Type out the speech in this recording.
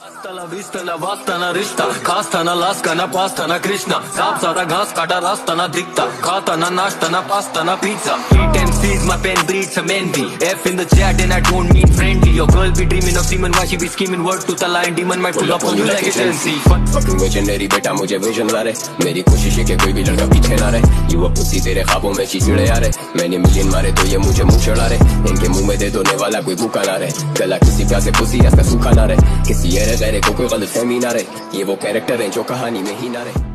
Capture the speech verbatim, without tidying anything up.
Hasta la vista, la basta na रिश्ता, खास था ना लास्ट का ना पास था ना कृष्णा, सांप सारा घास काटा रास्ता ना दिखता, खाता ना नाश्ता ना पास्ता ना pizza. Eat and seize my pen breeds some envy. F in the chat and I don't mean friendly. Your girl be dreaming of semen while she be scheming word to the line. Demon might pull up on you like a Chelsea. Fucking visionary बेटा मुझे vision ला रहे, मेरी कोशिश है कि कोई भी लड़का पीछे ना रहे. You a pussy तेरे ख्वाबों में चीचड़े आ रहे, मैंने मिलियन मारे तो ये मुझे मुंह चढ़ा रहे. इनके मुंह में दे दोने वाला कोई भूखा ना रहे, गला किसी प्यासे पुसी ऐसा सूखा ना रहे, किसी ऐरे गैरे को कोई गलत फहमी ना रहे. ये वो कैरेक्टर है जो कहानी में ही ना रहे.